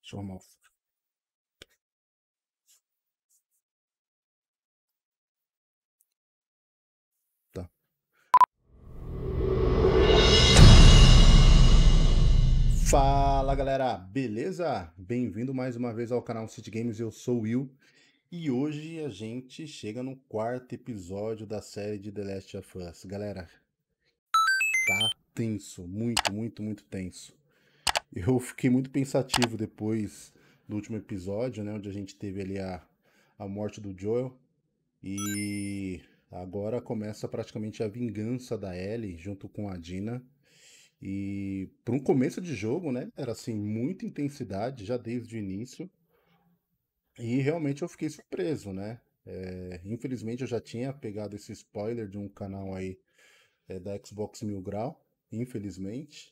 Deixa eu arrumar o... Tá. Fala galera, beleza? Bem-vindo mais uma vez ao canal City Games, eu sou o Will. E hoje a gente chega no quarto episódio da série de The Last of Us. Galera, tá tenso, muito tenso. Eu fiquei muito pensativo depois do último episódio, né? Onde a gente teve ali a morte do Joel. E agora começa praticamente a vingança da Ellie junto com a Dina. E para um começo de jogo, né? Era assim, muita intensidade já desde o início. E realmente eu fiquei surpreso, né? Infelizmente eu já tinha pegado esse spoiler de um canal aí da Xbox Mil Grau, infelizmente.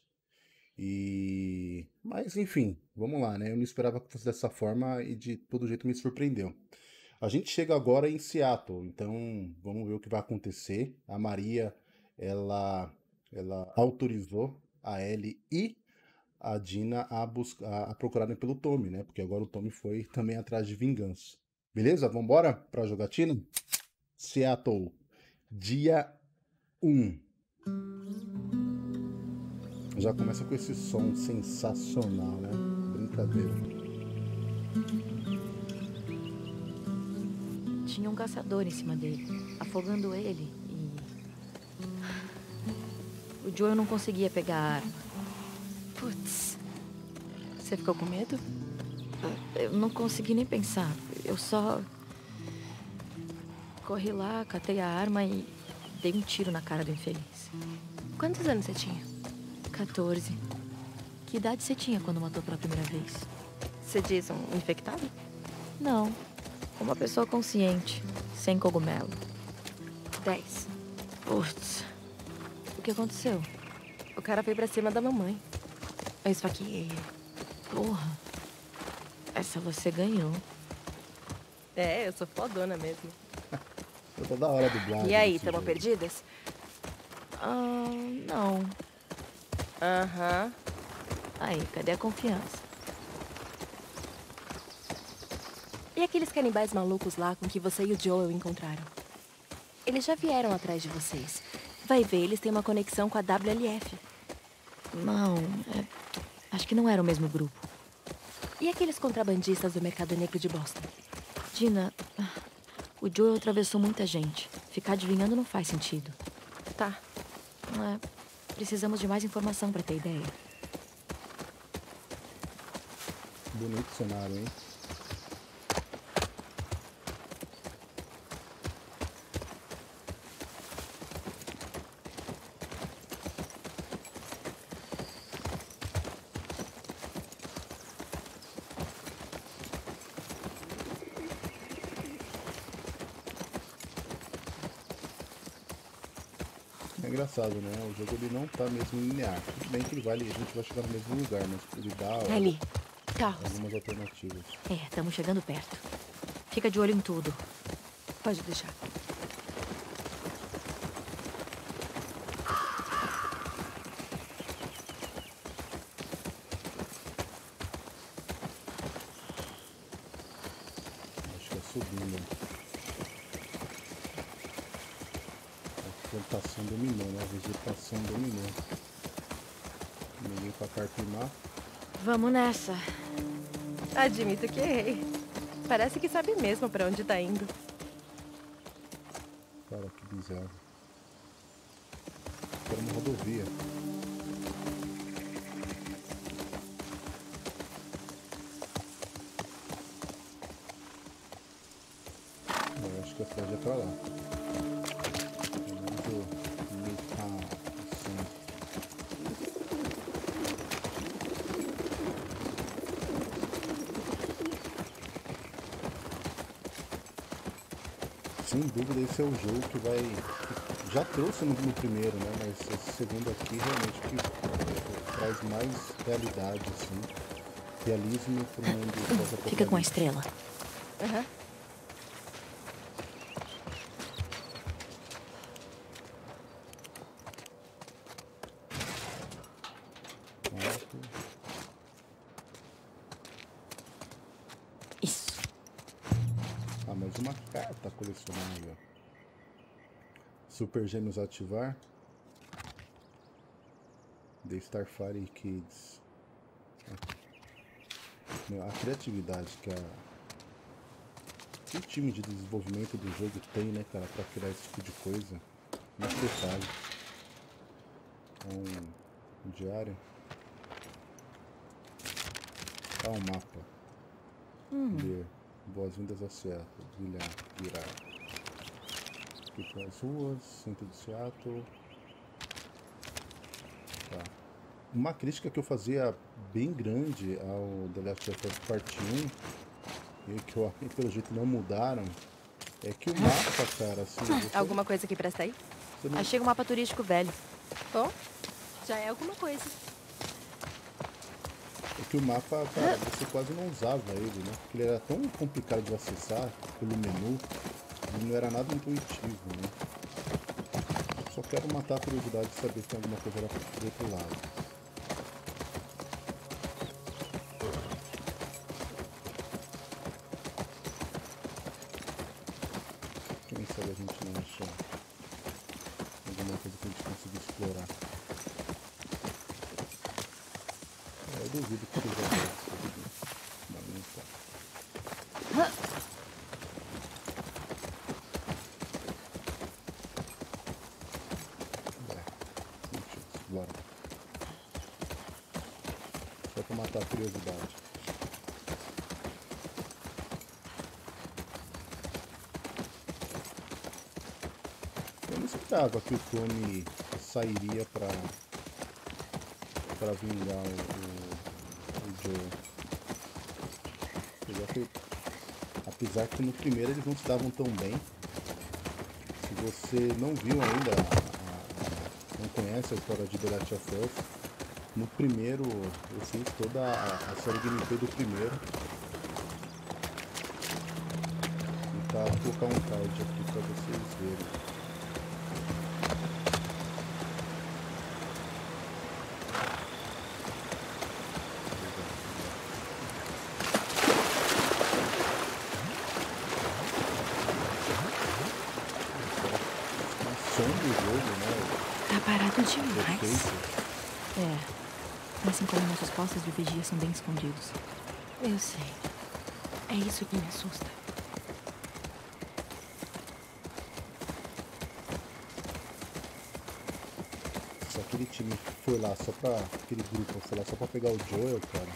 Mas enfim, vamos lá, né? Eu não esperava que fosse dessa forma e de todo jeito me surpreendeu. A gente chega agora em Seattle, então vamos ver o que vai acontecer. A Maria, ela, ela autorizou a Ellie e a Dina a procurarem pelo Tommy, né? Porque agora o Tommy foi também atrás de vingança. Beleza? Vambora pra jogatina? Seattle, dia 1. Já começa com esse som sensacional, né? Brincadeira. Tinha um caçador em cima dele, afogando ele e... O Joel não conseguia pegar a arma. Putz. Você ficou com medo? Eu não consegui nem pensar. Eu só... corri lá, catei a arma e dei um tiro na cara do infeliz. Quantos anos você tinha? 14. Que idade você tinha quando matou pela primeira vez? Você diz um infectado? Não. Uma pessoa consciente, sem cogumelo. 10. Putz. O que aconteceu? O cara veio pra cima da mamãe. Eu esfaqueei ele. Porra. Essa você ganhou. É, eu sou fodona mesmo. Foi toda hora dublado. E aí, desse tamo jogo. perdidas? Não. Aham. Aí, cadê a confiança? E aqueles canibais malucos lá com que você e o Joel encontraram? Eles já vieram atrás de vocês. Vai ver, eles têm uma conexão com a WLF. Não, acho que não era o mesmo grupo. E aqueles contrabandistas do Mercado Negro de Boston? Dina, o Joel atravessou muita gente. Ficar adivinhando não faz sentido. Tá. Precisamos de mais informação pra ter ideia. Bonito cenário, hein? É engraçado, né? O jogo ele não tá mesmo linear. Tudo bem que a gente vai chegar no mesmo lugar, mas ele dá Ali. Carros. algumas alternativas. Estamos chegando perto. Fica de olho em tudo. Pode deixar. Acho que é subindo. A plantação dominou, né? A vegetação dominou. Ninguém pra carpimar. Vamos nessa. Admito que errei. Parece que sabe mesmo pra onde tá indo. Cara, que bizarro. Era uma rodovia. Eu acho que a cidade é pra lá. Pelo menos o meio tá assim. Sem dúvida esse é o jogo que vai. Que já trouxe no primeiro, né? Mas esse segundo aqui realmente que traz mais realidade, assim. Realismo pro mundo pós-apocalipse. Fica com a estrela. Aham. Alto. mais uma carta colecionável. Super Gêmeos ativar. The Starfire Kids. A criatividade que o time de desenvolvimento do jogo tem, né, cara, pra criar esse tipo de coisa. Muito detalhe. Um diário. Um mapa. Ler. Boas-vindas a Seattle. Virar. Aqui pelas ruas, centro de Seattle. Tá. Uma crítica que eu fazia bem grande ao The Last of Us Part 1, e que eu pelo jeito não mudaram, é que o mapa, cara, assim... Alguma coisa que presta aí? Não... Achei um mapa turístico velho. Bom, já é alguma coisa. É que o mapa, cara, você quase não usava ele, né? Porque ele era tão complicado de acessar pelo menu, ele não era nada intuitivo, né? Só quero matar a curiosidade de saber se tem alguma coisa lá do outro lado. Quem sabe a gente não acha alguma coisa que a gente consiga explorar. Eu duvido que seja isso. Mas não tá. Bora. Só pra matar a curiosidade. Eu não esperava que o Tommy sairia pra vingar o Joe. Apesar que no primeiro eles não se davam tão bem. Se você não viu ainda, não conhece a história de The Last of Us, no primeiro eu fiz toda a série de gameplay do primeiro. Vou colocar um card aqui pra vocês verem. Som do jogo, né? Tá parado demais. Perfeito. Assim como nossos postos de vigia são bem escondidos. Eu sei. É isso que me assusta. Se aquele time foi lá só pra... aquele grupo foi lá só pra pegar o Joel, cara.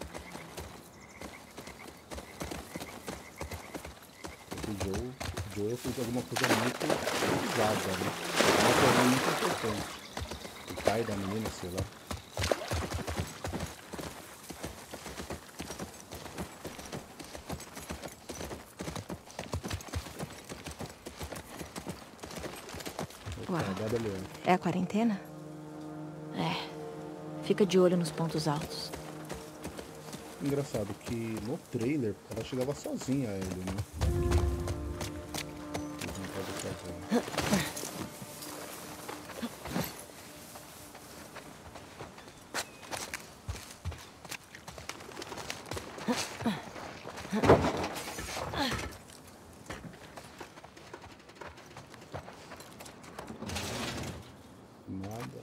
O Joel fez alguma coisa muito usada, né? Uma coisa muito importante. O pai da menina, sei lá. É a quarentena? Fica de olho nos pontos altos. Engraçado que no trailer ela chegava sozinha a ele, né? Nada.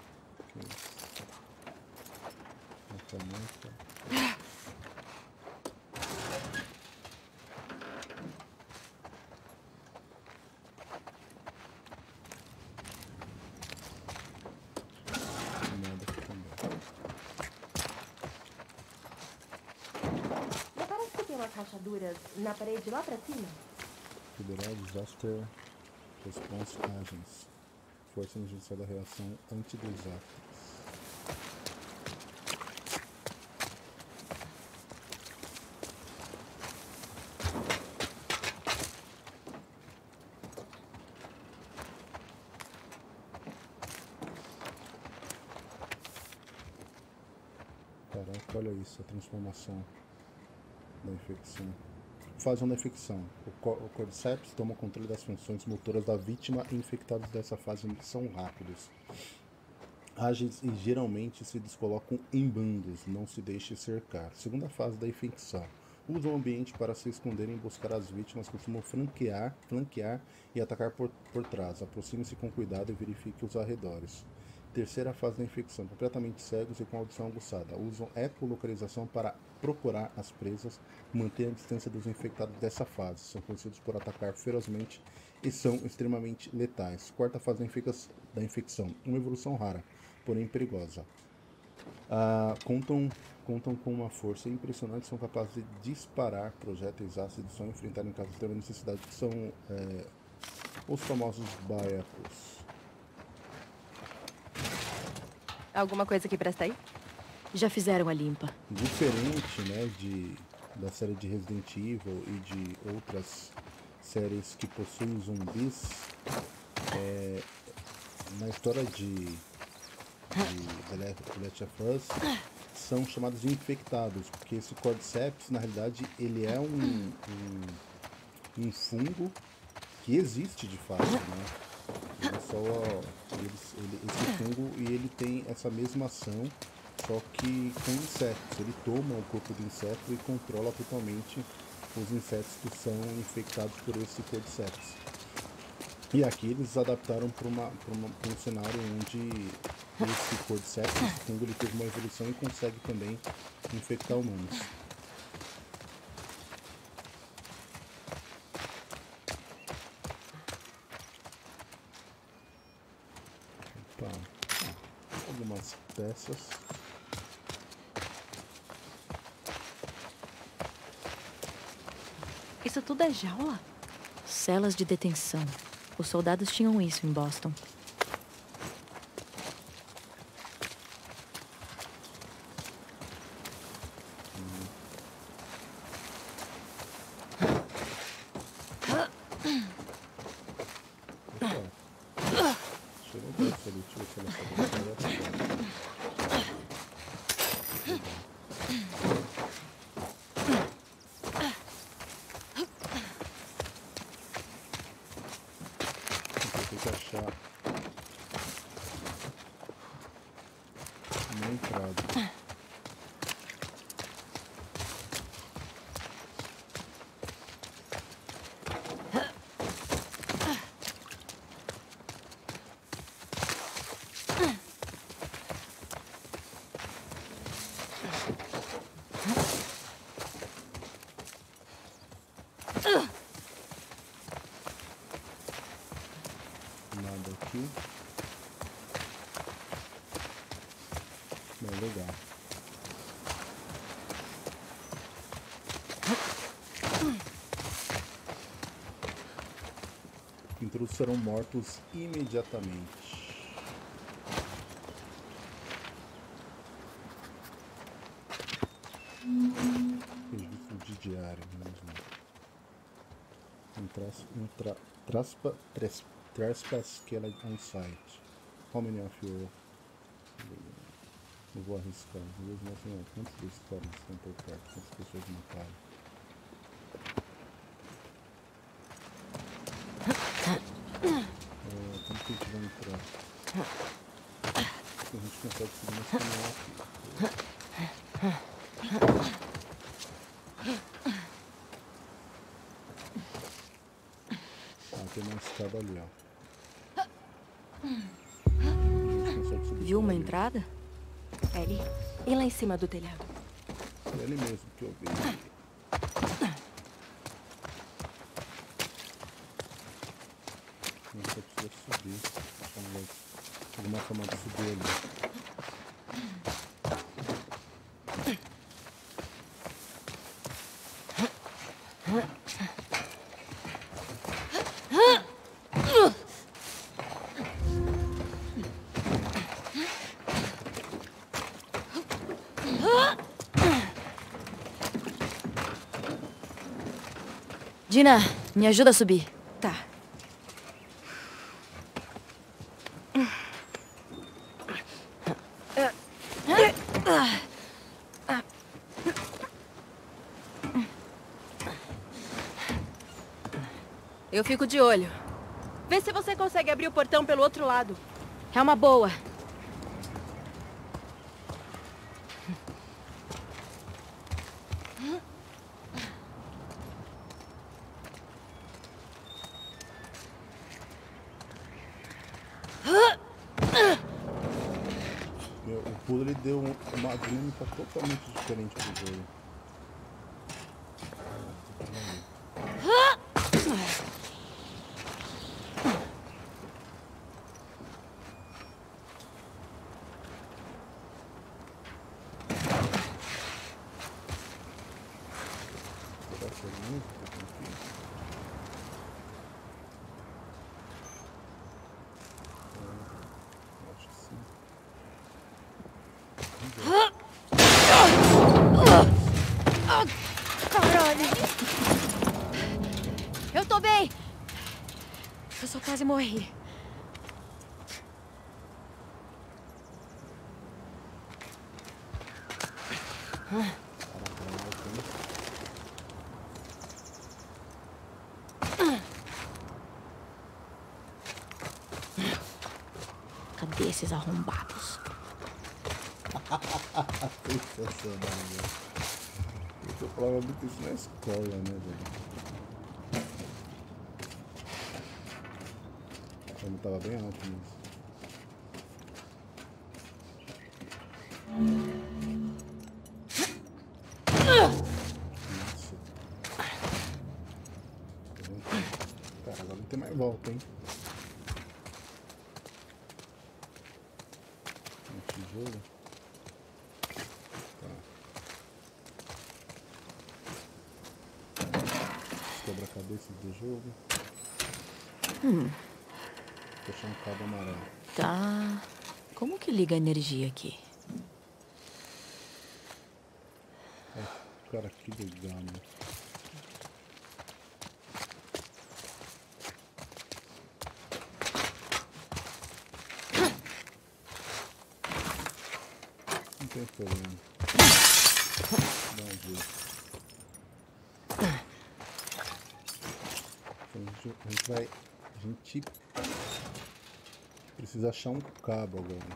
Não parece que tem umas rachaduras na parede lá pra cima? Federal Disaster Response Agents. Força Emergencial da Reação Antidesastres. Caraca, olha isso, a transformação da infecção. Fase 1 da infecção. O Cordyceps toma o controle das funções motoras da vítima e infectados dessa fase são rápidos. Ágeis e geralmente se descolocam em bandos, não se deixe cercar. Segunda fase da infecção. Usam o ambiente para se esconderem e buscar as vítimas, costumam flanquear e atacar por trás. Aproxime-se com cuidado e verifique os arredores. Terceira fase da infecção. Completamente cegos e com audição aguçada. Usam ecolocalização para procurar as presas e manter a distância dos infectados dessa fase. São conhecidos por atacar ferozmente e são extremamente letais. Quarta fase da infecção. Uma evolução rara, porém perigosa. Contam com uma força impressionante, são capazes de disparar projéteis ácidos, só enfrentar em caso de extrema necessidade, que são os famosos baiacos. Alguma coisa que presta aí? Já fizeram a limpa. Diferente, né, da série de Resident Evil e de outras séries que possuem zumbis, na história de The Last of Us, são chamados de infectados, porque esse Cordyceps, na realidade, ele é um fungo que existe de fato, né? Esse fungo, e ele tem essa mesma ação, só que com insetos. Ele toma o corpo do inseto e controla totalmente os insetos que são infectados por esse Cordyceps. E aqui eles adaptaram para um cenário onde esse Cordyceps, esse fungo, ele teve uma evolução e consegue também infectar humanos. Opa, algumas peças. Isso tudo é jaula? Celas de detenção. Os soldados tinham isso em Boston. Tem que achar uma entrada. Nada aqui. Bem legal. Intrusos serão mortos imediatamente. Registro de diário mesmo. Trespass killed on site. How many of you? Eu vou arriscar. Quantos desses caras estão por perto? Quantas pessoas mataram? Como que a gente vai entrar? Acho que a gente consegue subir nesse canal aqui. Tem uma escada ali, ó. Viu uma entrada? Ellie, e lá em cima do telhado? É ali mesmo que eu vi. Não só precisa subir. Alguma forma de subir ali. Dina, me ajuda a subir. Tá. Eu fico de olho. Vê se você consegue abrir o portão pelo outro lado. É uma boa. jogo ele deu uma dinâmica totalmente diferente do jogo. Caralho! Eu tô bem! Eu só quase morri. Cadê esses arrombados? Sensacional, né? Eu falava muito isso na escola, né, velho? Quando tava bem alto nisso. Nossa. Cara, agora não tem mais volta, hein? Um tijolo. Quebra-cabeças do jogo. Fechar um cabo amarelo. Tá. Como que liga a energia aqui? Cara, que legal, né? Não tem problema. Dá um jeito. A gente precisa achar um cabo agora.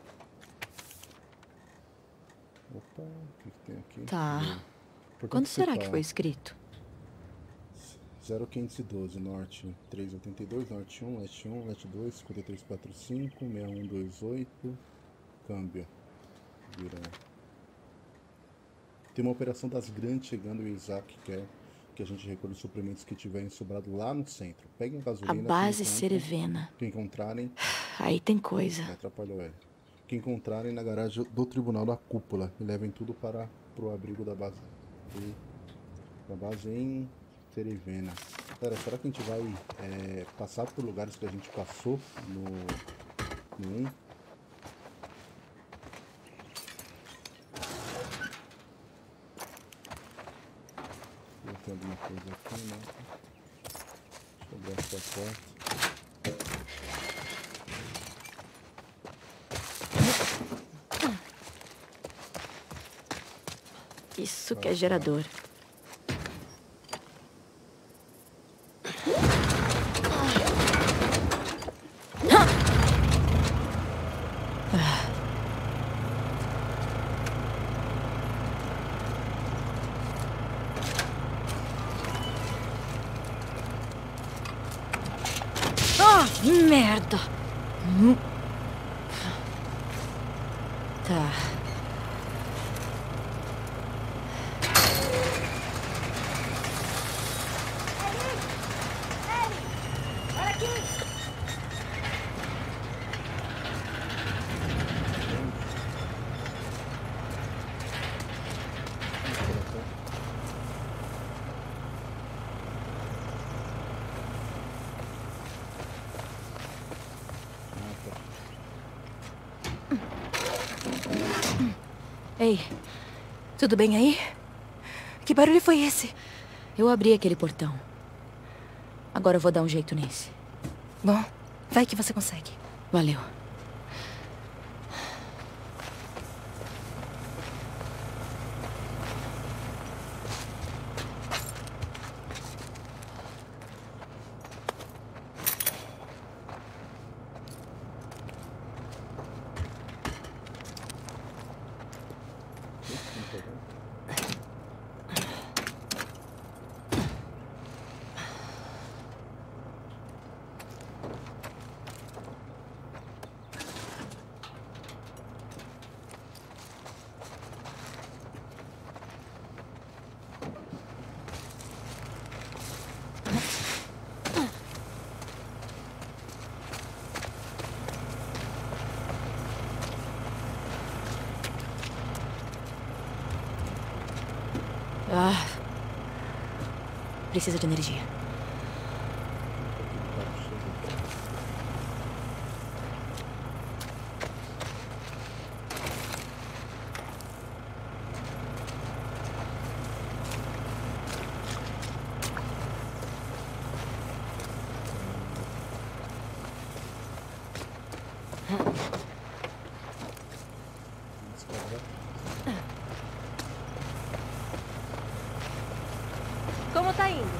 Opa, o que tem aqui? Tá. Por Quando que será você que tá? foi escrito? 0512, norte 382, norte 1, leste 1, leste 2, 5345, 6128, câmbio. Vira. Tem uma operação das grandes chegando e o Isaac quer que a gente recolha os suprimentos que tiverem sobrado lá no centro. Peguem A gasolina. base Cerevena. Que encontrarem. Aí tem coisa. Me atrapalhou ele. Que encontrarem na garagem do Tribunal da Cúpula e levem tudo para pro abrigo da base. Da base em Cerevena. Pera, será que a gente vai passar por lugares que a gente passou no 1? Tem alguma coisa aqui, né? Deixa eu abrir essa porta. Isso que é gerador. Merda! Tá. Olha aqui! Ei, Tudo bem aí? Que barulho foi esse? eu abri aquele portão. Agora eu vou dar um jeito nesse. Bom, vai que você consegue. Valeu. Ah. Precisa de energia. Como tá indo?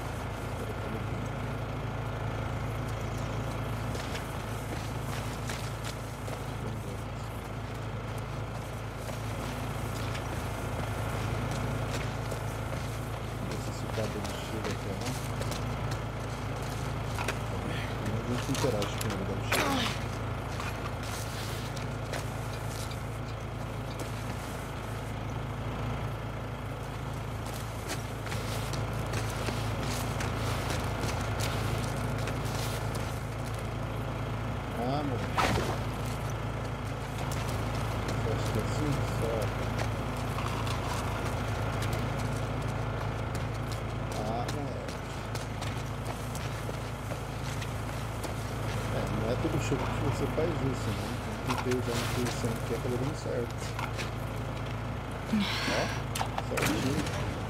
Esse cabo chega aqui, ó. A gente interage com ele, deve chegar. Ah, mano. Eu acho que é assim, só. Ah, moleque. Não é todo jogo que você faz isso, né? Tem que ter já uma intuição que acabou dando certo. Ó, certinho.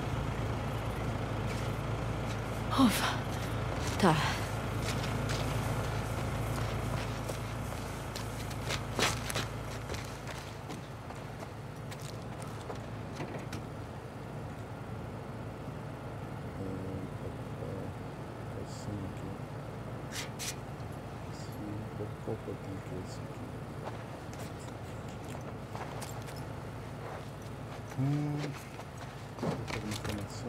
Ufa. Tá. Qual que eu tenho que esse aqui? Alguma informação?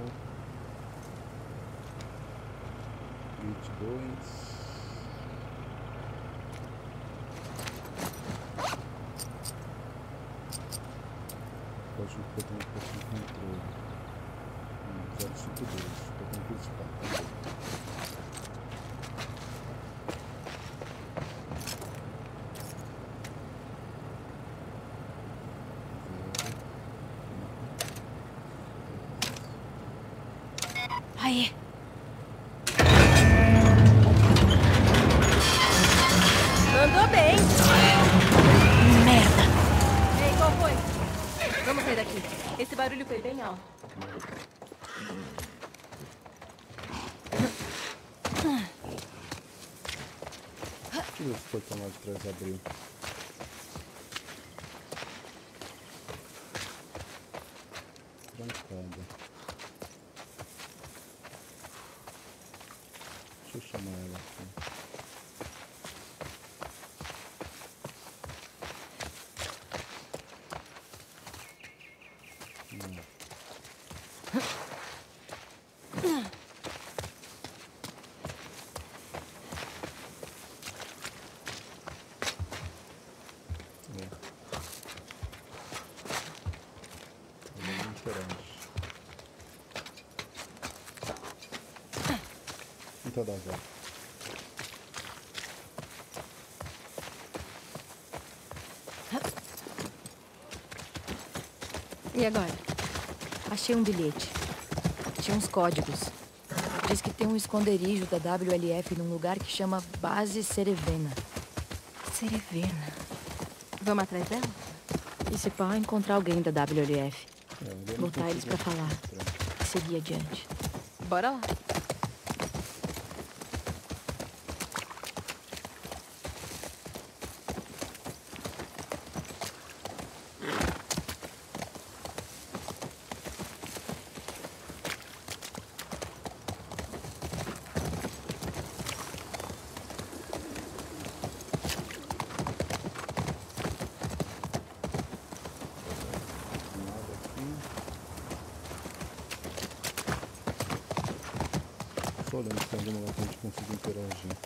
Grid 2. Código que eu tenho que passar no controle. 052. Eu tenho que visitar. Aí. Andou bem. Merda. Ei, qual foi? Vamos sair daqui. Esse barulho foi bem alto. Deixa eu ver se o portão lá de trás abriu. Trancada. Deixa eu chamar ela aqui. Então dá volta. E agora? Achei um bilhete. Tinha uns códigos. Diz que tem um esconderijo da WLF num lugar que chama Base Cerevena. Cerevena. Vamos atrás dela? E se pá, encontrar alguém da WLF. Eu não Botar eles pra consigo falar. entrar. E seguir adiante. Bora lá. Nada aqui. Só olhando se tem alguma lugar que a gente consiga interagir.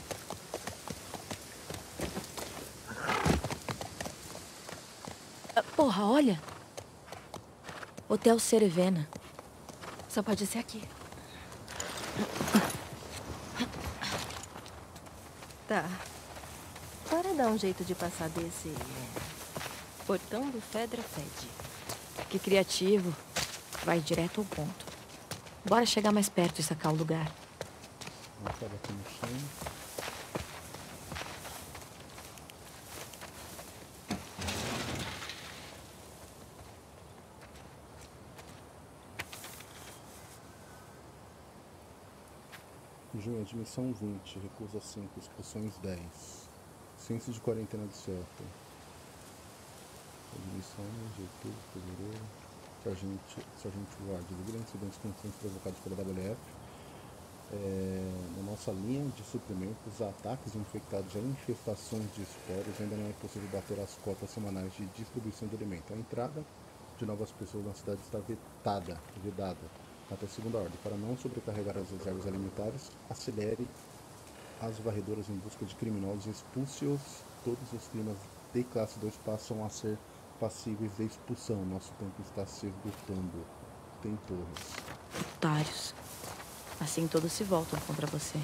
Ah, porra, olha! Hotel Cerevena. Só pode ser aqui. Tá. Bora dar um jeito de passar desse... portão do Fedra Fed. Que criativo. vai direto ao ponto. Bora chegar mais perto e sacar o lugar. Marcado aqui no chão. Junho, admissão 20, recusa 5, expulsões 10. Ciência de quarentena de certo. Admissão de outubro, fevereiro. Sargento Ward, devido a incidentes constantes provocados pela WF. Na nossa linha de suprimentos, ataques infectados e infestações de esporos, ainda não é possível bater as cotas semanais de distribuição de alimento. A entrada de novas pessoas na cidade está vedada até segunda ordem. Para não sobrecarregar as reservas alimentares, acelere as varredoras em busca de criminosos e expulse-os. Todos os crimes de classe 2 passam a ser passíveis de expulsão. Nosso tempo está se esgotando. Tem torres. Otários. Assim todos se voltam contra você.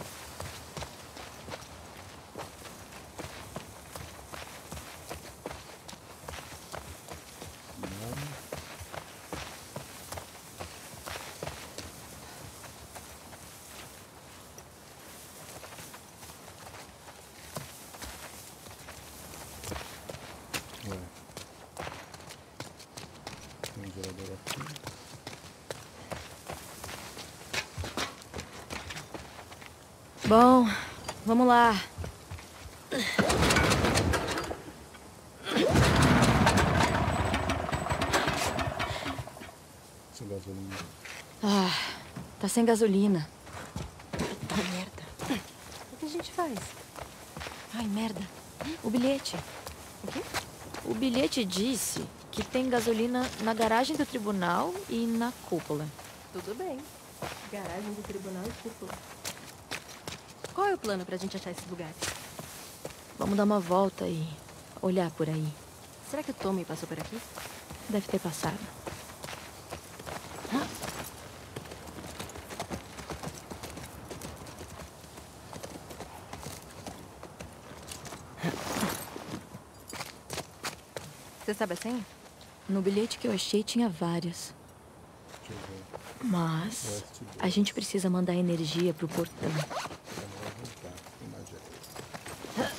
Tem um gerador aqui. Bom, vamos lá. Sem gasolina. Ah, tá sem gasolina. Ah, merda. O que a gente faz? Ai, merda. O bilhete. O quê? O bilhete disse que tem gasolina na garagem do tribunal e na cúpula. Tudo bem. Garagem do tribunal e cúpula. Qual é o plano pra gente achar esses lugares? Vamos dar uma volta e olhar por aí. Será que o Tommy passou por aqui? Deve ter passado. Você sabe a senha? No bilhete que eu achei tinha várias. Deixa eu ver. Mas a gente precisa mandar energia pro portão. Ela vai voltar. Tem mais jeito.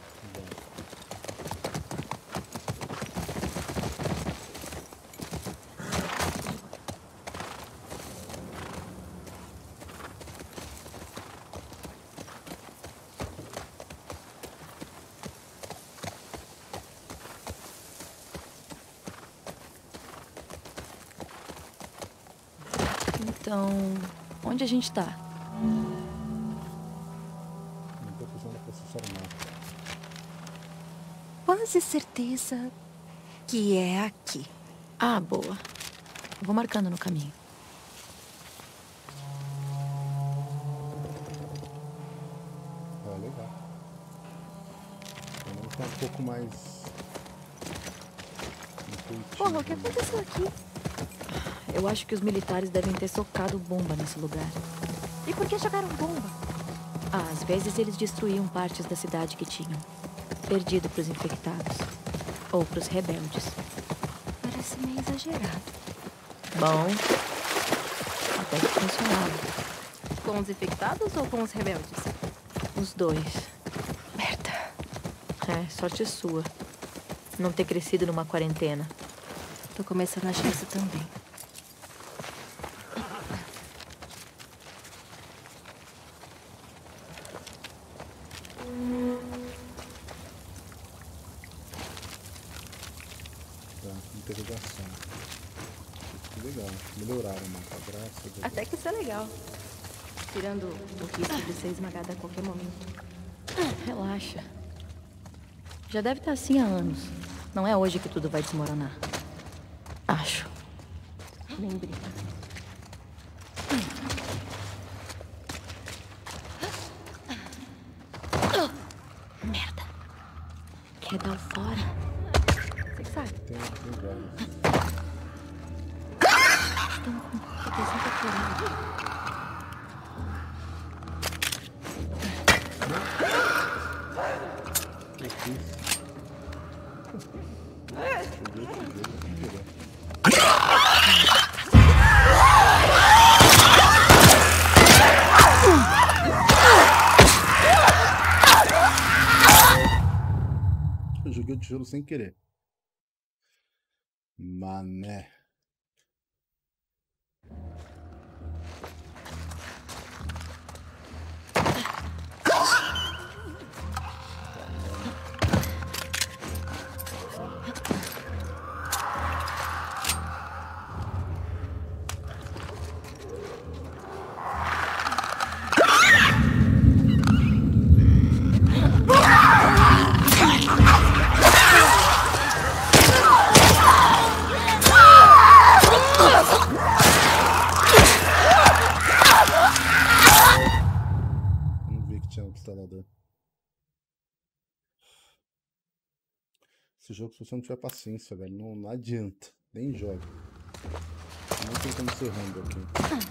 Então, onde a gente tá? Não tô precisando processar o mapa. Quase certeza que é aqui. Ah, boa. Vou marcando no caminho. Legal. Pelo menos tá um pouco mais intuitivo. Porra, o que aconteceu aqui? Eu acho que os militares devem ter socado bomba nesse lugar. E por que jogaram bomba? Ah, às vezes eles destruíam partes da cidade que tinham perdido pros infectados. Ou pros rebeldes. Parece meio exagerado. Bom, até que funcionava. Com os infectados ou com os rebeldes? Os dois. Merda. É, sorte sua. Não ter crescido numa quarentena. Tô começando a achar isso também. Interrogação. Que legal. Melhoraram o mapa, graças a Deus. Até que isso é legal. Tirando o risco de ser esmagada a qualquer momento. Relaxa. Já deve estar assim há anos. Não é hoje que tudo vai desmoronar. Acho. Nem brinca. Merda. Quer dar o fora? Você que sabe. Tem vários. Estão com proteção temporária. Eu fiz. Joguei outro jogo, sem querer. tijolo sem querer. Mané. Esse jogo, se você não tiver paciência, velho, não adianta. Nem joga. Não tem como ser Rambo aqui.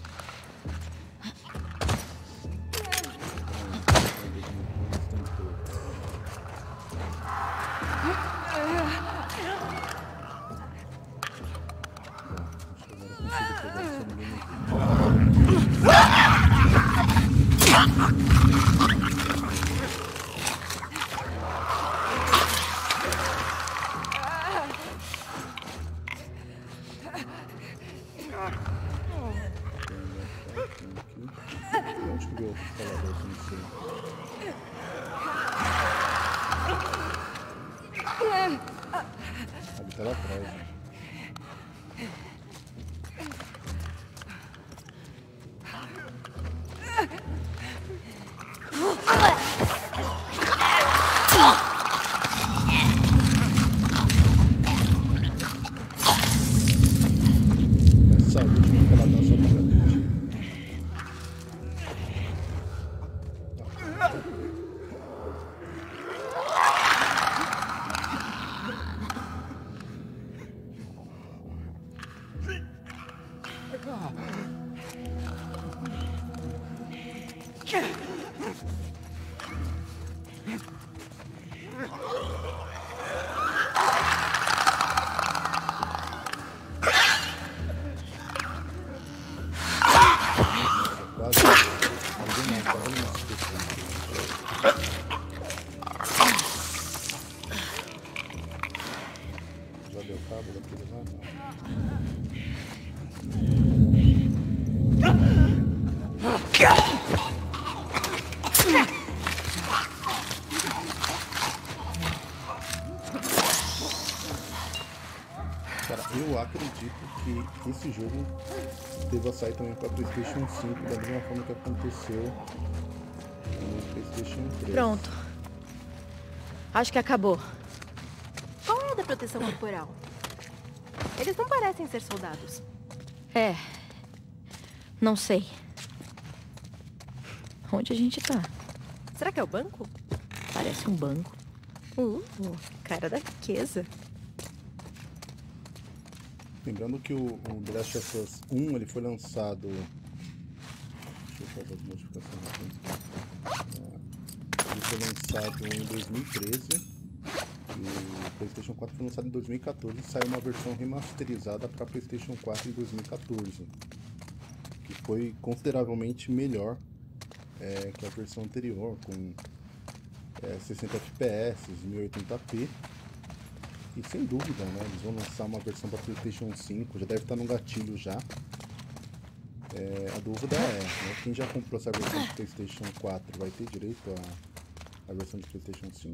Onde que veio outro instalador aqui no centro? Ali tá lá atrás, né? Essa última que ela dá só pra frente. Já deu cabo daquele lá? Cara, eu acredito que esse jogo deva sair também para PlayStation 5, da mesma forma que aconteceu no PlayStation 3. Pronto. Acho que acabou. Qual é a da proteção corporal? Eles não parecem ser soldados. É. Não sei. Onde a gente tá? Será que é o banco? Parece um banco. Cara da riqueza. Lembrando que o The Last of Us 1 ele foi lançado. Deixa eu fazer as modificações aqui. Ele foi lançado em 2013. E o PlayStation 4 foi lançado em 2014 e saiu uma versão remasterizada para PlayStation 4 em 2014. Que foi consideravelmente melhor que a versão anterior, com 60 FPS, 1080p. E sem dúvida, né? Eles vão lançar uma versão para PlayStation 5, já deve estar no gatilho já. A dúvida é, né, quem já comprou essa versão de PlayStation 4 vai ter direito à versão de PlayStation 5?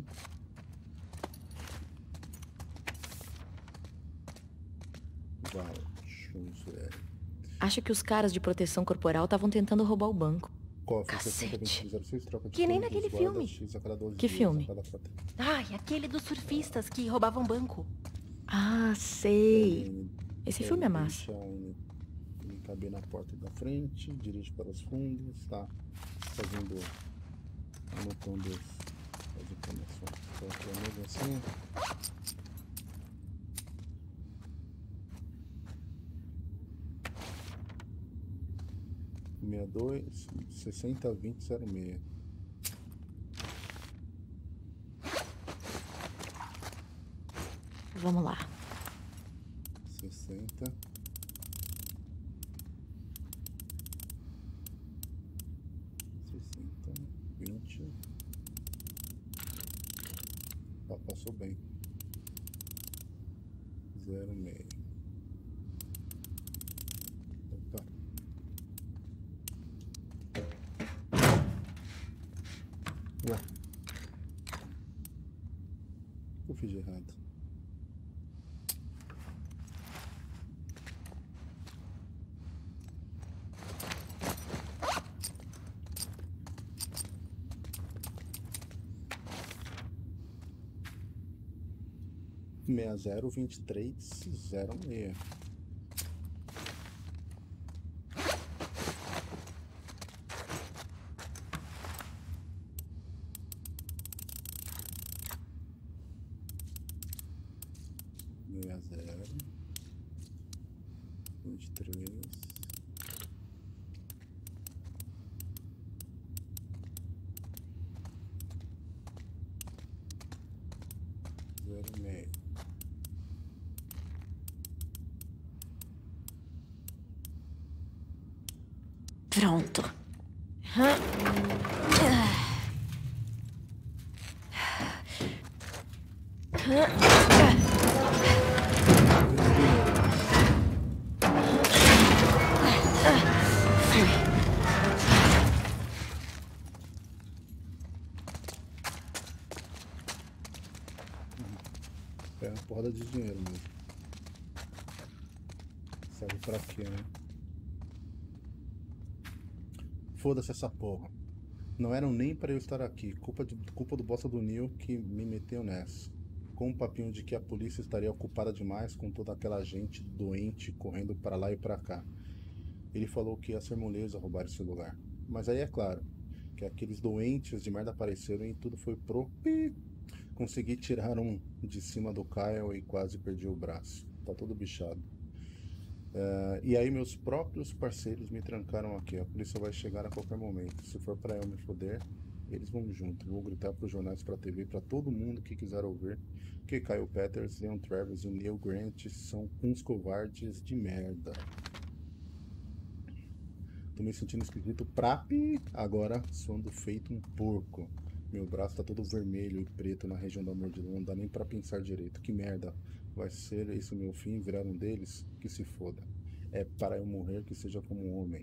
Vamos ver. Acho que os caras de proteção corporal estavam tentando roubar o banco. Cofre Cacete. 60-2006, troca de Que nem turnos, naquele guarda filme. X a cada 12 Que dias, filme? a cada 4. Ai, aquele dos surfistas que roubavam banco. Ah, sei. Esse filme é massa. Ele cabe na porta da frente, dirige para os fundos, tá fazendo, anotando as informações. Então, mesmo assim. (62) 60-20-06. Vamos lá. 60. Ah, passou bem. 06. Opa. Ué. Eu fiz de errado. Meia 02306. Meia 023 06. Pronto. É uma porrada de dinheiro mesmo. Serve pra quê, né? Foda-se essa porra. Não eram nem pra eu estar aqui. Culpa do bosta do Neil que me meteu nessa. Com um papinho de que a polícia estaria ocupada demais com toda aquela gente doente correndo pra lá e pra cá. Ele falou que ia ser moleza roubar esse lugar. Mas aí é claro que aqueles doentes de merda apareceram e tudo foi pro... Consegui tirar um de cima do Kyle e quase perdi o braço. Tá todo bichado. E aí meus próprios parceiros me trancaram aqui. A polícia vai chegar a qualquer momento. Se for pra eu me foder, eles vão junto. Vou gritar pros jornais, pra TV, pra todo mundo que quiser ouvir que Kyle Peters, Leon Travis e Neil Grant são uns covardes de merda. Tô me sentindo esquisito pra agora suando feito um porco. Meu braço tá todo vermelho e preto na região da mordida. Não dá nem pra pensar direito. Que merda. Vai ser esse o meu fim? Virar um deles? Que se foda. É para eu morrer que seja como um homem.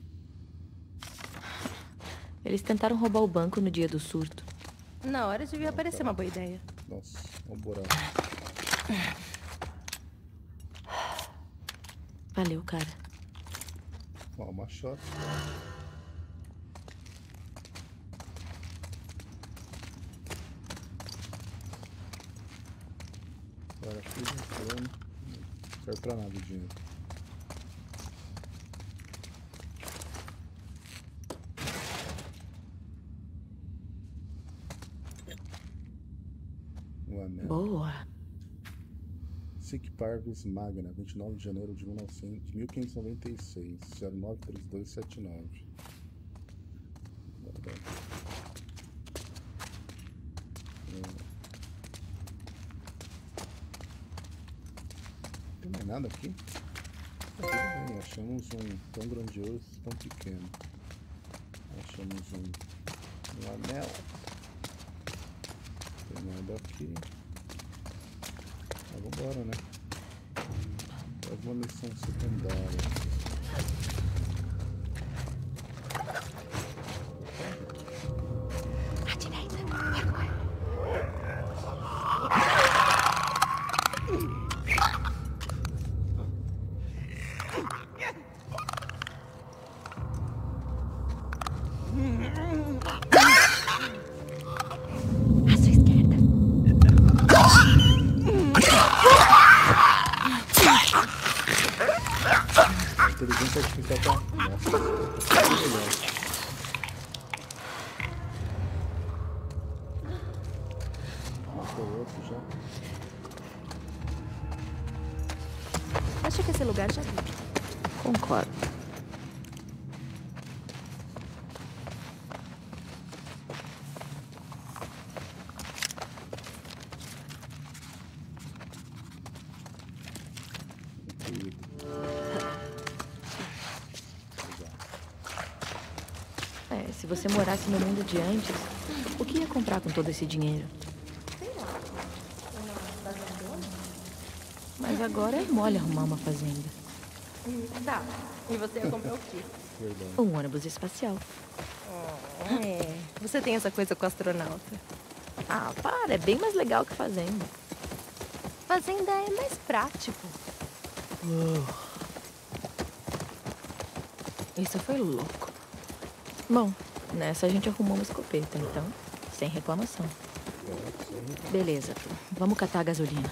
Eles tentaram roubar o banco no dia do surto. Na hora devia parecer uma boa ideia. Nossa, olha o buraco. Valeu, cara. Ó, uma shot. Agora aqui, plano. Não serve pra nada o dinheiro. Um anel. Boa. Sic Parvis Magna, 29 de janeiro de 1596, 093279. Não tem mais nada aqui? Tá tudo bem, achamos um tão grandioso, tão pequeno. Achamos um anel. Não tem nada aqui. Vambora, né? Faz uma missão secundária. À direita. À sua esquerda. A inteligência artificial tá... Nossa, tá melhor. Matou outro já. Acho que esse lugar já vi. Concordo. Se você morasse no mundo de antes, o que ia comprar com todo esse dinheiro? Mas Mas agora é mole arrumar uma fazenda. Tá. E você ia comprar o quê? Verdade. Um ônibus espacial. É. Você tem essa coisa com astronauta. Ah, para, é bem mais legal que fazenda. Fazenda é mais prático. Isso foi louco. Bom, nessa a gente arrumou uma escopeta, então, sem reclamação. Beleza, vamos catar a gasolina.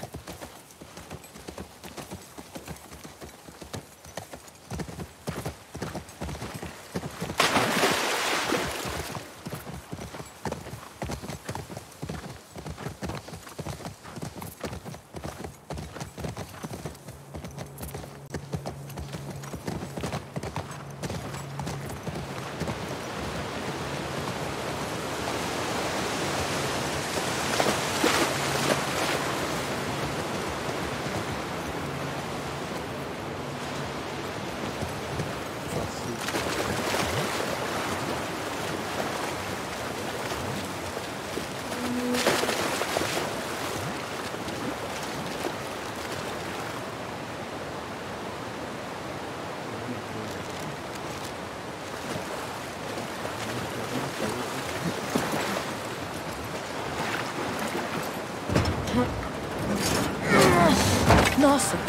Nossa!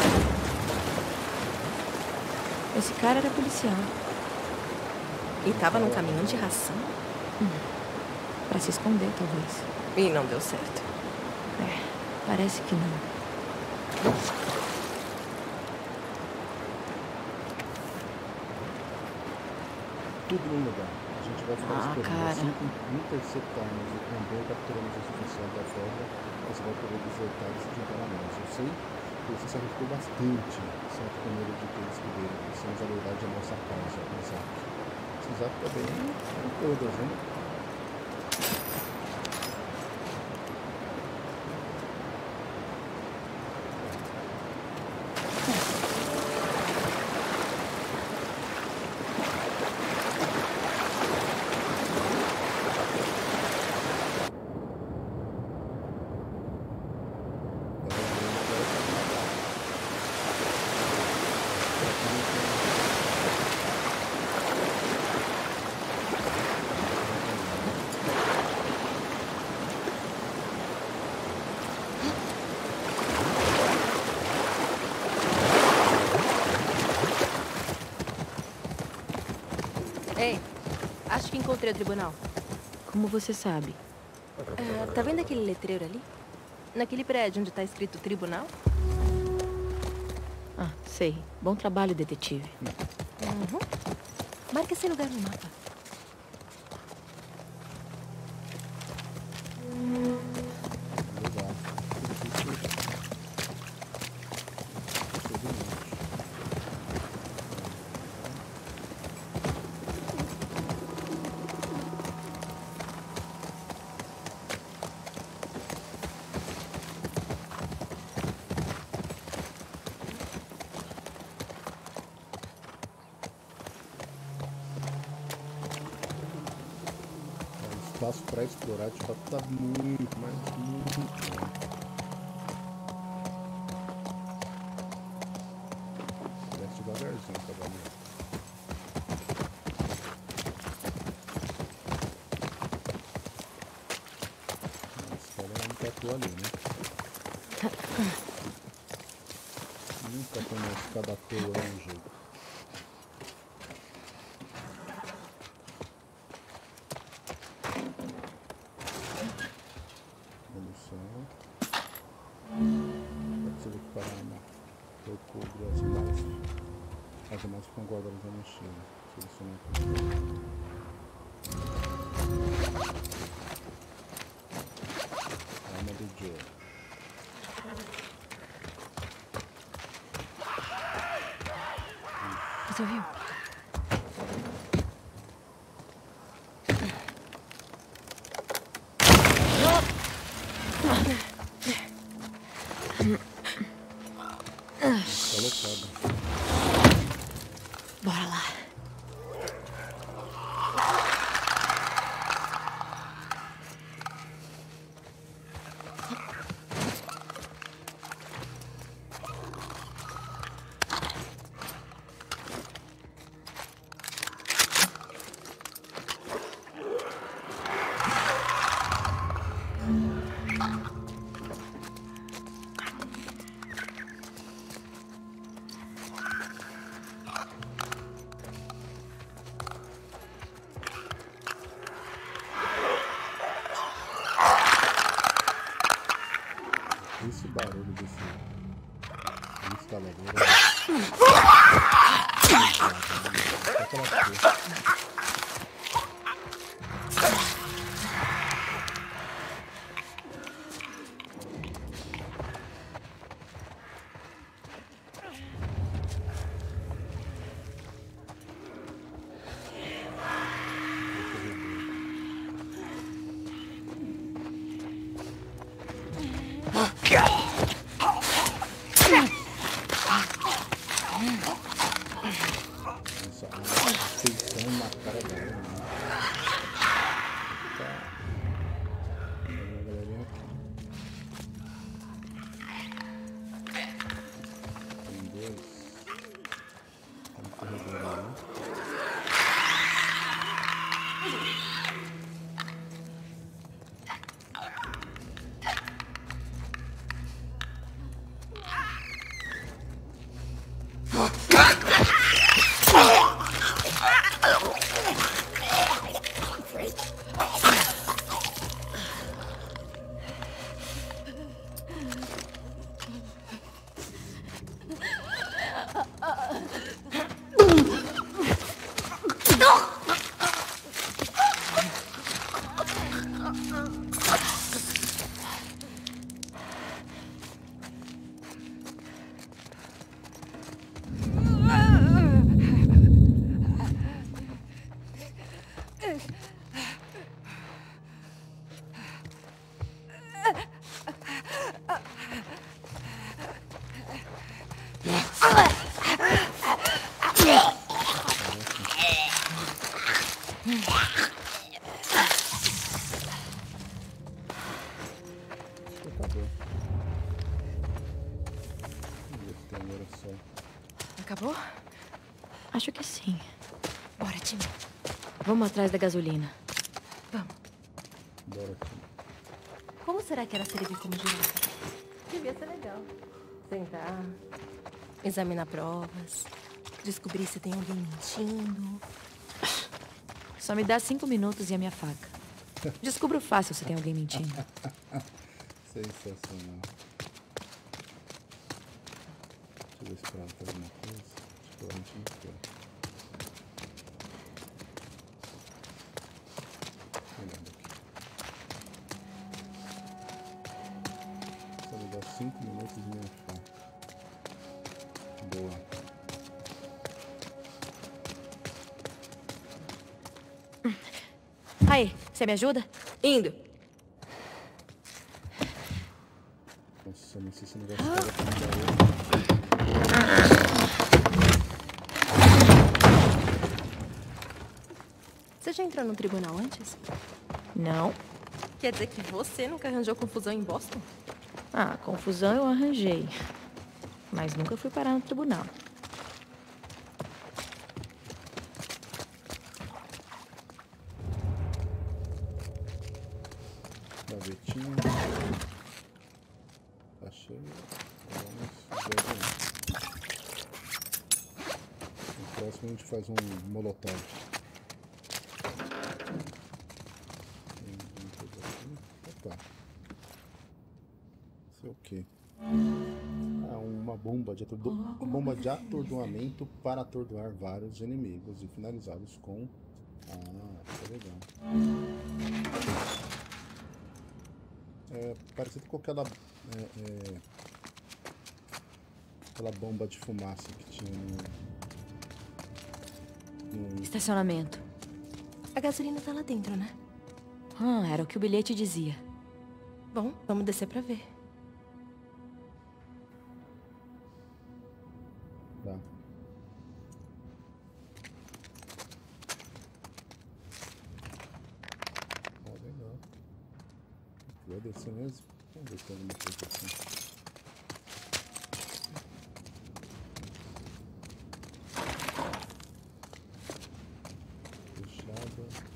Esse cara era policial. E tava num caminhão de ração. Pra se esconder, talvez. E não deu certo. É, parece que não. Tudo no lugar. A gente vai ficar esperando. Cara. Assim que interceptarmos o comboio e capturamos esse oficial da Folga, você vai poder desertar e se juntar a nós. Eu sei que você se arriscou bastante, certo, com medo de ter escudeiro. Precisamos, a verdade, a nossa causa, Isaac. Esse Isaac também é todas, né? Ei, acho que encontrei o tribunal. Como você sabe? Tá vendo aquele letreiro ali? Naquele prédio onde tá escrito tribunal? Ah, sei. Bom trabalho, detetive. Uhum. Marca esse lugar no mapa. Legal. O espaço para explorar de fato tá muito, mas muito bom. Desce devagarzinho, cavalinho. Esse cara não tatuou ali, né? Nunca foi uma escada toa no jogo. Munição. Pode ser que para arma. Eu cubro as demais ficam guardadas na mochila. Selecionar aqui. Arma do Joe. Você ouviu? Colocado. Bora lá. Nossa, uma feição na cara dela, né? Tá. Tem uma galerinha aqui. Tem dois. Tem um corredor ali. Acabou. Vamos ver se tem agora só. Acabou? Acho que sim. Bora, time. Vamos atrás da gasolina. Vamos. Bora aqui. Como será que era servir como girafa? Devia ser legal. Sentar, examinar provas, descobrir se tem alguém mentindo. Só me dá 5 minutos e a minha faca. Descubro fácil se tem alguém mentindo. Sensacional. Deixa eu ver se pra ela tem alguma coisa. Acho que a gente não tem. Olhando aqui. Só me dá 5 minutos e minha faca. Boa. Aí, você me ajuda? Indo. Nossa, não sei se o negócio pega pra mudar. Você já entrou no tribunal antes? Não. Quer dizer que você nunca arranjou confusão em Boston? Ah, confusão eu arranjei. Mas nunca fui parar no tribunal. Gavetinha. Achei. Vamos ver. No próximo a gente faz um molotov. Tem alguma coisa aqui? Opa. Isso é o quê? Ah, uma bomba de atordoamento para atordoar vários inimigos e finalizá-los com... Ah, isso é legal. É parecido com aquela aquela bomba de fumaça que tinha no... Estacionamento. A gasolina tá lá dentro, né? Ah, era o que o bilhete dizia. Bom, vamos descer pra ver. Tá. Ó, legal. Vou descer mesmo? Vamos ver se tem alguma coisa assim. Fechada.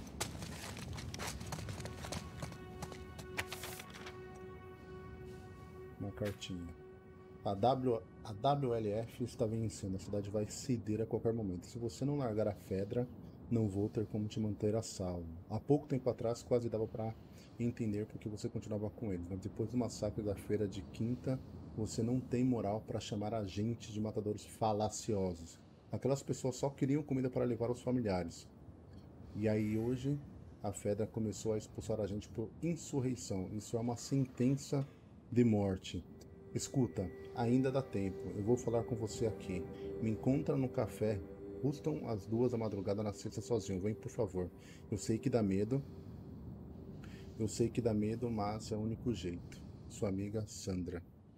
Uma cartinha. A WLF está vencendo. A cidade vai ceder a qualquer momento. Se você não largar a Fedra, não vou ter como te manter a salvo. Há pouco tempo atrás, quase dava para entender porque você continuava com eles, mas depois do massacre da feira de quinta, você não tem moral para chamar a gente de matadores falaciosos. Aquelas pessoas só queriam comida para levar aos familiares. E aí hoje a Fedra começou a expulsar a gente por insurreição. Isso é uma sentença de morte. Escuta, ainda dá tempo. Eu vou falar com você aqui. Me encontra no café. Rustam às 2 da madrugada na sexta sozinho. Vem, por favor. Eu sei que dá medo. Eu sei que dá medo, mas é o único jeito. Sua amiga Sandra.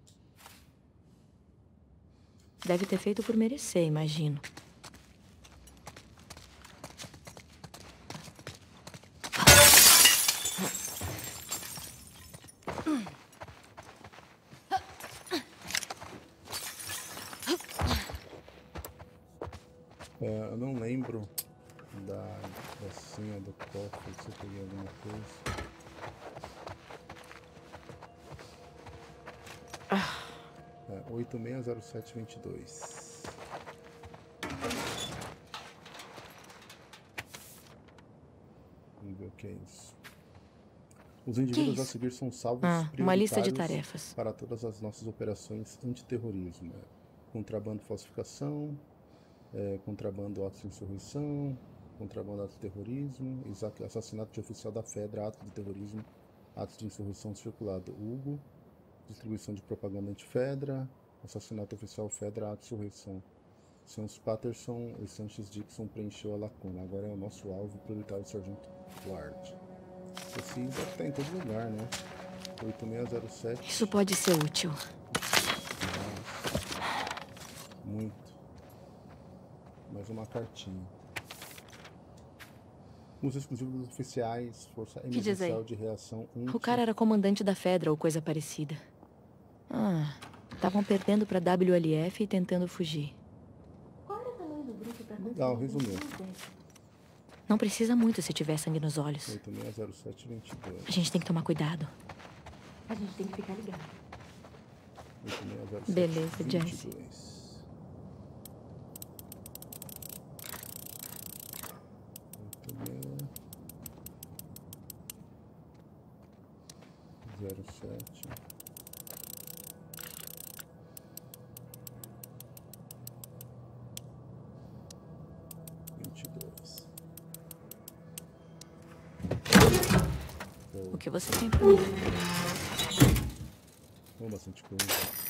Deve ter feito por merecer, imagino. Eu não lembro da senha do cofre, se eu peguei alguma coisa. É, 860722. Vamos ver o que é isso. Os indivíduos a seguir são salvos uma lista de prioritários tarefas. para todas as nossas operações antiterrorismo. Contrabando, falsificação, contrabando, atos de insurreição, contrabando, atos de terrorismo, assassinato de oficial da Fedra, ato de terrorismo, atos de insurreição circulado. Hugo, distribuição de propaganda anti-Fedra, assassinato oficial Fedra, ato de insurreição. Sons Patterson e Sanchez Dixon preencheu a lacuna. Agora é o nosso alvo prioritário, Sargento Ward. Esse deve estar em todo lugar, né? 8607. Isso pode ser útil. Nossa. Muito. Mais uma cartinha. Os exclusivos oficiais, Força Emergencial de Reação 1. O cara era comandante da Fedra ou coisa parecida. Estavam perdendo pra WLF e tentando fugir. Qual era o tamanho do grupo pra Legal, resumiu. Não precisa muito se tiver sangue nos olhos. 860722. A gente tem que tomar cuidado. A gente tem que ficar ligado. 860722. Beleza, Jess. 07. O que você tem pra mim? Bastante coisa.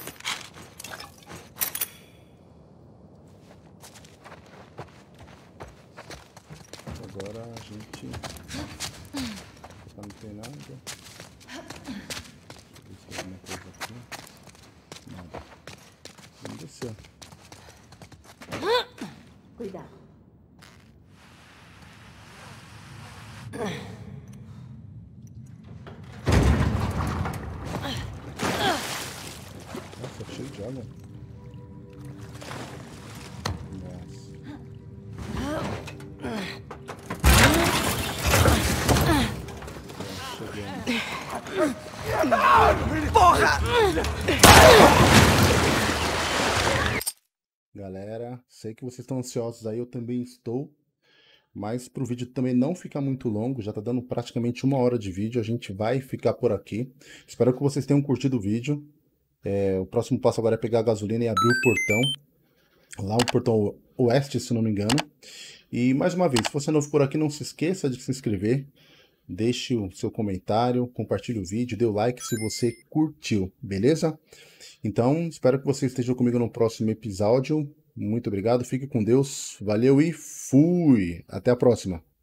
Agora a gente... Não tem nada. Deixa eu ver se tem alguma coisa aqui. Nada. Vamos descer. Cuidado. Nossa, cheio de água. Nossa. Porra! Galera, sei que vocês estão ansiosos aí, eu também estou. Mas para o vídeo também não ficar muito longo, já está dando praticamente 1 hora de vídeo, a gente vai ficar por aqui. Espero que vocês tenham curtido o vídeo. O próximo passo agora é pegar a gasolina e abrir o portão. Lá o portão oeste, se não me engano. E mais uma vez, se você é novo por aqui, não se esqueça de se inscrever. Deixe o seu comentário, compartilhe o vídeo, dê o like se você curtiu, beleza? Então, espero que você esteja comigo no próximo episódio. Muito obrigado, fique com Deus, valeu e fui! Até a próxima!